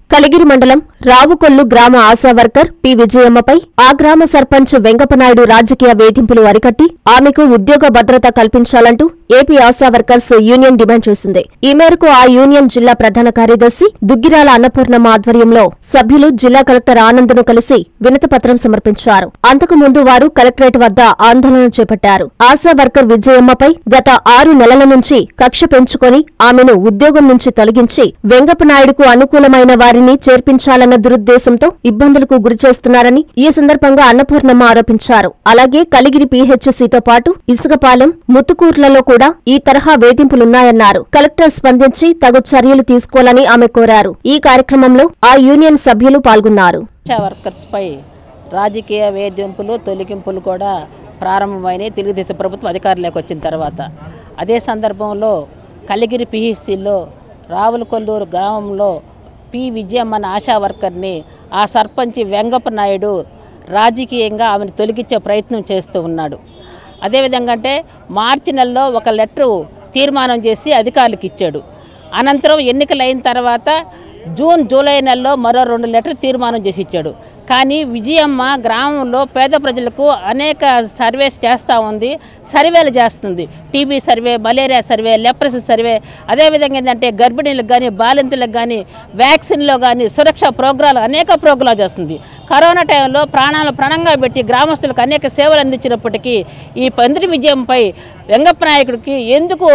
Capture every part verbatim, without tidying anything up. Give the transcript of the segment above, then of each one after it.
కలిగిరి మండలం రావుకొల్లు గ్రామ ASHA worker P విజయమ్మపై ఆ గ్రామ సర్పంచ్ వెంగపనాయుడు రాజకీయ వేధింపులు అరికట్టి ఆమెకు ఉద్యోగ భద్రత కల్పించాలంటూ AP Asha workers union demand చేసింది. ఈ మేరకు ఆ యూనియన్ జిల్లా ప్రధాన కార్యదర్శి దుగ్గిరాల అన్నపూర్ణమ్మ ఆధ్వర్యంలో సభ్యులు జిల్లా కలెక్టర్ ఆనంద్ను కలిసి వినతిపత్రం సమర్పించారు. అంతకు ముందు వారు కలెక్టరేట్ వద్ద ఆందోళన చేపట్టారు. ఆశా వర్కర్ విజయమ్మపై గత ఆరు నెలల నుంచి కక్ష పెంచుకొని ఆమెను ఉద్యోగం నుంచి తొలగించి వెంగపనాయుడుకు అనుకూలమైన వారిని చేర్పించాలన్న దురుద్దేశంతో ఇబ్బందులకు గురిచేస్తున్నారని ఈ సందర్భంగా అన్నపూర్ణమ్మ ఆరోపించారు. అలాగే కలిగిరి పీహెచ్సీతో పాటు ఇసుకపాలెం, ముత్తుకూర్లలో కూడా ఈ తరహా వేధింపులున్నాయన్నారు. కలెక్టర్ స్పందించి తగు చర్యలు తీసుకోవాలని ఆమె కోరారు. ఈ కార్యక్రమంలో ఆ యూనియన్ సభ్యులు పాల్గొన్నారు. వర్కర్స్ పై రాజకీయ వేధింపులు, తొలగింపులు కూడా ప్రారంభమైనాయి తెలుగుదేశం ప్రభుత్వం అధికారంలోకి వచ్చిన తర్వాత. అదే సందర్భంలో కలిగిరి పీహెచ్సీలో రావులకొల్లూరు గ్రామంలో పి విజయమ్మ అనే ఆశా వర్కర్ని ఆ సర్పంచ్ వెంగపనాయుడు రాజకీయంగా ఆమెను తొలగించే ప్రయత్నం చేస్తూ ఉన్నాడు. అదేవిధంగా అంటే మార్చి నెలలో ఒక లెటరు తీర్మానం చేసి అధికారులకు ఇచ్చాడు. అనంతరం ఎన్నికలు అయిన తర్వాత జూన్ జూలై నెలలో మరో రెండు లెటర్ తీర్మానం చేసి ఇచ్చాడు. కానీ విజయమ్మ గ్రామంలో పేద ప్రజలకు అనేక సర్వేస్ చేస్తూ ఉంది, సర్వేలు చేస్తుంది. TB survey, malaria survey, leprosy survey, అదేవిధంగా ఏంటంటే గర్భిణీలకు కానీ బాలింతలకు కానీ వ్యాక్సిన్లో కానీ సురక్ష ప్రోగ్రాలు అనేక ప్రోగ్రాలు చేస్తుంది. కరోనా టైంలో ప్రాణాలు ప్రాణంగా పెట్టి గ్రామస్తులకు అనేక సేవలు అందించినప్పటికీ ఈ పందిరి విజయంపై వెంగపనాయకుడికి ఎందుకు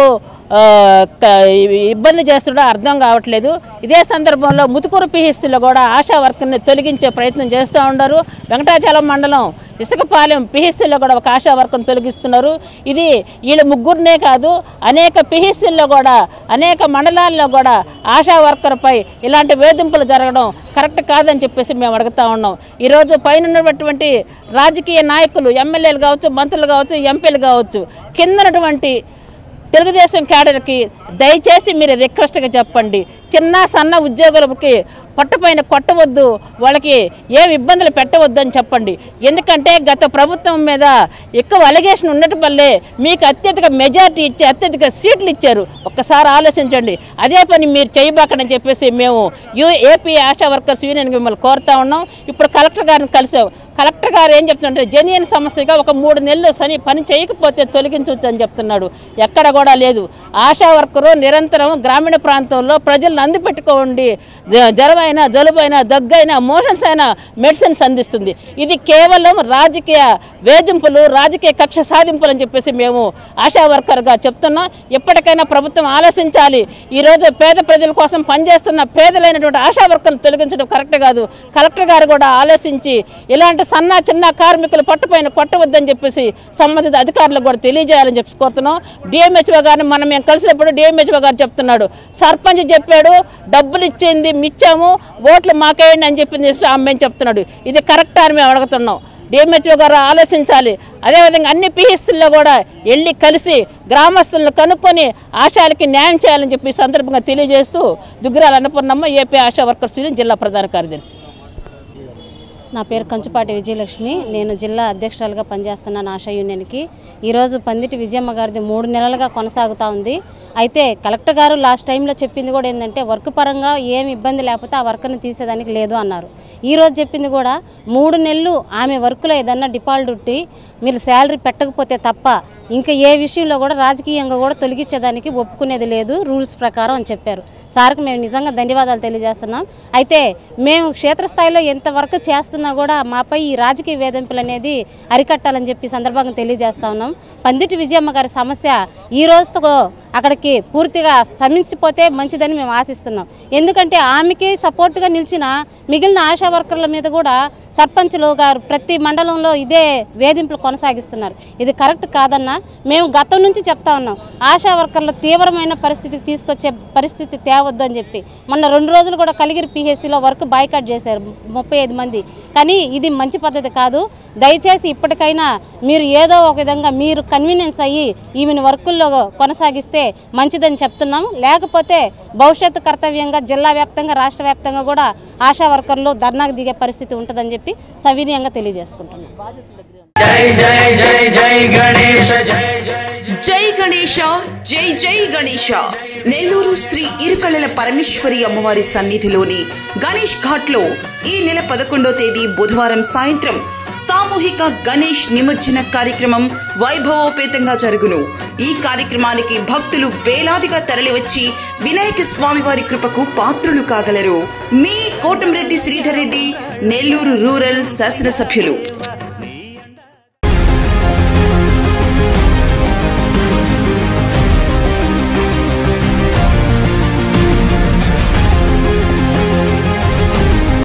ఇబ్బంది చేస్తుండో అర్థం కావట్లేదు. ఇదే సందర్భంలో ముతుకూరు పీహెచ్సీలో కూడా ఆశా వర్కర్ని తొలగించే ప్రయత్నం చేస్తూ ఉన్నారు. వెంకటాచలం మండలం ఇసుకపాలెం పీహెచ్సీలో కూడా ఒక ఆశా వర్కర్ని తొలగిస్తున్నారు. ఇది వీళ్ళ ముగ్గురునే కాదు, అనేక పీహెచ్సీల్లో కూడా అనేక మండలాల్లో కూడా ఆశా వర్కర్పై ఇలాంటి వేధింపులు జరగడం కరెక్ట్ కాదని చెప్పేసి మేము అడుగుతా ఉన్నాం. ఈరోజు పైన ఉన్నటువంటి రాజకీయ నాయకులు, ఎమ్మెల్యేలు కావచ్చు, మంత్రులు కావచ్చు, ఎంపీలు కావచ్చు, కిందనటువంటి తెలుగుదేశం క్యాడర్కి దయచేసి మీరు రిక్వెస్ట్గా చెప్పండి, చిన్న సన్న ఉద్యోగులకి పట్టుపైన కొట్టవద్దు, వాళ్ళకి ఏమి ఇబ్బందులు పెట్టవద్దు అని చెప్పండి. ఎందుకంటే గత ప్రభుత్వం మీద ఎక్కువ అలిగేషన్ ఉండటం వల్లే మీకు అత్యధిక మెజారిటీ ఇచ్చి అత్యధిక సీట్లు ఇచ్చారు. ఒక్కసారి ఆలోచించండి. అదే పని మీరు చేయబాకని చెప్పేసి మేము యూ ఏపీ ఆశా వర్కర్స్ యూనియన్ మిమ్మల్ని కోరుతా ఉన్నాం. ఇప్పుడు కలెక్టర్ గారిని కలిసాం. కలెక్టర్ గారు ఏం చెప్తుంటే జెన్యూన్ సమస్యగా ఒక మూడు నెలలు సని పని చేయకపోతే తొలగించవచ్చు అని చెప్తున్నాడు. ఎక్కడ కూడా లేదు. ఆశా వర్కరు నిరంతరం గ్రామీణ ప్రాంతంలో ప్రజలను అందిపెట్టుకోండి, జ్వరమైనా, జలుబైనా, దగ్గైనా, మోషన్స్ అయినా మెడిసిన్స్ అందిస్తుంది. ఇది కేవలం రాజకీయ వేధింపులు, రాజకీయ కక్ష సాధింపులు అని చెప్పేసి మేము ఆశా వర్కర్గా చెప్తున్నాం. ఎప్పటికైనా ప్రభుత్వం ఆలోచించాలి. ఈరోజు పేద ప్రజల కోసం పనిచేస్తున్న పేదలైనటువంటి ఆశా వర్కర్లు తొలగించడం కరెక్ట్ కాదు. కలెక్టర్ గారు కూడా ఆలోచించి ఇలాంటి సన్న చిన్న కార్మికులు పట్టుపైన కొట్టవద్దని చెప్పేసి సంబంధిత అధికారులకు కూడా తెలియజేయాలని చెప్పి కోరుతున్నాం. డిఎంహెచ్ఓ గారిని మనం మేము కలిసినప్పుడు డిఎంహెచ్ఓ గారు చెప్తున్నాడు, సర్పంచ్ చెప్పాడు, డబ్బులు ఇచ్చింది మిచ్చాము, ఓట్లు మాకేయండి అని చెప్పింది ఆమె చెప్తున్నాడు. ఇది కరెక్ట్ అని మేము అడుగుతున్నాం. డిఎంహెచ్ఓ గారు ఆలోచించాలి. అదేవిధంగా అన్ని పీహెచ్సీల్లో కూడా వెళ్ళి కలిసి గ్రామస్తులను కనుక్కొని ఆశాలకి న్యాయం చేయాలని చెప్పి సందర్భంగా తెలియజేస్తూ Duggirala Annapurnamma, AP Asha workers union జిల్లా ప్రధాన కార్యదర్శి. నా పేరు కంచుపాటి విజయలక్ష్మి. నేను జిల్లా అధ్యక్షురాలుగా పనిచేస్తున్నాను ఆశా యూనియన్కి. ఈరోజు పందిటి విజయమ్మ గారిది మూడు నెలలుగా కొనసాగుతూ ఉంది. అయితే కలెక్టర్ గారు లాస్ట్ టైంలో చెప్పింది కూడా ఏంటంటే వర్క్ పరంగా ఏమి ఇబ్బంది లేకపోతే ఆ వర్క్ని తీసేదానికి లేదు అన్నారు. ఈరోజు చెప్పింది కూడా మూడు నెలలు ఆమె వర్క్లో ఏదన్నా డిఫాల్ట్ ఉంటే మీరు శాలరీ పెట్టకపోతే తప్ప ఇంకా ఏ విషయంలో కూడా రాజకీయంగా కూడా తొలగించేదానికి ఒప్పుకునేది లేదు రూల్స్ ప్రకారం అని చెప్పారు. సార్కి మేము నిజంగా ధన్యవాదాలు తెలియజేస్తున్నాం. అయితే మేము క్షేత్రస్థాయిలో ఎంత వర్క్ చేస్తున్నా కూడా మాపై ఈ రాజకీయ వేధింపులు అనేది అరికట్టాలని చెప్పి సందర్భంగా తెలియజేస్తా ఉన్నాం. పందిటి విజయమ్మ గారి సమస్య ఈ రోజుతో అక్కడికి పూర్తిగా సమీక్షిపోతే మంచిదని మేము ఆశిస్తున్నాం. ఎందుకంటే ఆమెకి సపోర్ట్గా నిలిచిన మిగిలిన ఆశా వర్కర్ల మీద కూడా సర్పంచులు గారు ప్రతి మండలంలో ఇదే వేధింపులు కొనసాగిస్తున్నారు. ఇది కరెక్ట్ కాదన్నా మేము గతం నుంచి చెప్తా ఉన్నాం. ఆశా వర్కర్ల తీవ్రమైన పరిస్థితికి తీసుకొచ్చే పరిస్థితి తేవద్దు అని చెప్పి మొన్న రెండు రోజులు కూడా కలిగిరి పీహెచ్సీలో వర్క్ బాయ్కాట్ చేశారు ముప్పై ఐదు మంది. కానీ ఇది మంచి పద్ధతి కాదు. దయచేసి ఇప్పటికైనా మీరు ఏదో ఒక విధంగా మీరు కన్వీనియన్స్ అయ్యి ఈమెను వర్కుల్లో కొనసాగిస్తే మంచిదని చెప్తున్నాం. లేకపోతే భవిష్యత్తు కర్తవ్యంగా జిల్లా వ్యాప్తంగా రాష్ట్ర వ్యాప్తంగా కూడా ఆశా వర్కర్లు ధర్నాకు దిగే పరిస్థితి ఉంటుందని చెప్పి సవినయంగా తెలియజేసుకుంటున్నాం. జై జై జై జై గణేశ జై జై గణేశ జై జై గణేశ. నెల్లూరు శ్రీ ఇరుకళ్ళల పరమేశ్వరి అమ్మవారి సన్నిధిలోని గణేష్ ఘాట్ లో ఈ నెల పదకొండో తేదీ బుధవారం సాయంత్రం సామూహిక గణేష్ నిమజ్జన కార్యక్రమం వైభవోపేతంగా జరుగును. ఈ కార్యక్రమానికి భక్తులు వేలాదిగా తరలివచ్చి వినాయక స్వామివారి కృపకు పాత్రులు కాగలరు. మీ కోటంరెడ్డి శ్రీధర్ రెడ్డి, నెల్లూరు రూరల్ శాసనసభ్యులు.